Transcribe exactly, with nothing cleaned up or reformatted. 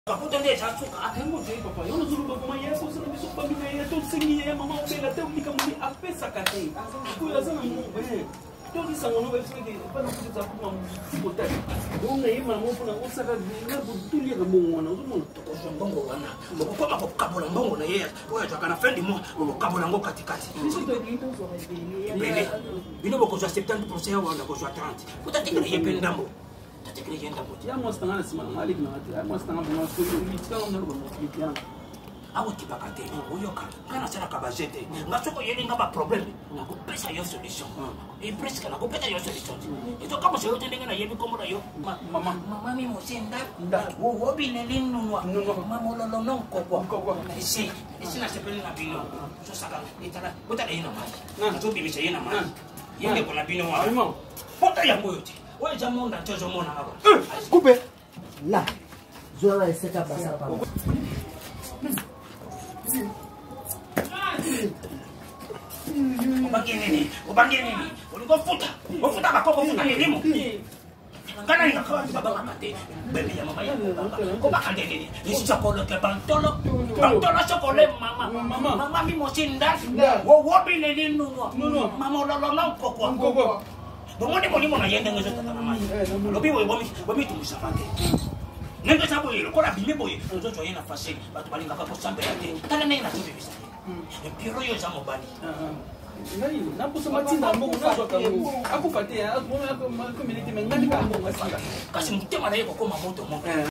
Kaputa nde chasuka. Atengo je papa. Yo nzulu ba mama yeso sana biso famika ya to singi ya mama obela te ubika muli apesa kate. Ko ya sana mo eh. To di sango no be fike pa no kuza kuma mutota. Yo na yima mo puna osaka na butulia ga mongo na uzumo to ko mbongo wana. Ko koma ko kabola mbongo na yeye. Ko ya kana fendi mo ko kabola ngo katikati. Biso to di to so rebeli. Bele. Bino boko so septembre procès wa na ko so trente. Ko ta tikira yependambo. Ya mostra na cima na liga na ya mostra na nós foi o lixo não não não awo kipakate oyoka kana sana kabajete ngasoko yeli ngaba problem na ko pesa yo solution e presque na ko pesa yo solution ito kama se yote ndenge na yebi komo na yo mama mama mi mosenda wo wo bine linunwa mama lolo non ko ko isi isi na sepeli na bino so saka itala utala ina mai na to bibi se ina mai yenge kuna bino wa pota ya moyote. Ouais, j'ai mon dentiste, j'ai mon avant. Coupé. Là. Je vais essayer de passer par là. Ubangi nini? Ubangi nini? Uliko futa. Ufuta bakoko futa elimu. Kana ina kwa baba makate. Bebe ya mama yangu baba. Ko bakande nini? Isi chokolo ke bantolo. Bantolo chokole mama. Mama mi mosinda. Wo wo bile linu. Mama lolo non kokwa. Kokwa. Bongone molimo na yende ngezo tata na mai. Lobi we bomi bomi tumusafate. Nenga sabo yelo kola bime boye. Nzo jo yena fase batu balinga ka ko sambe yate. Tala nenga tubi bisa. E piro yo zamo bani. Nani na puso matinda mbongo na zo ka mo. Akufate ya mo ko community mengani ka mo ngasanga. Kasi mutema na yeko koma moto mo.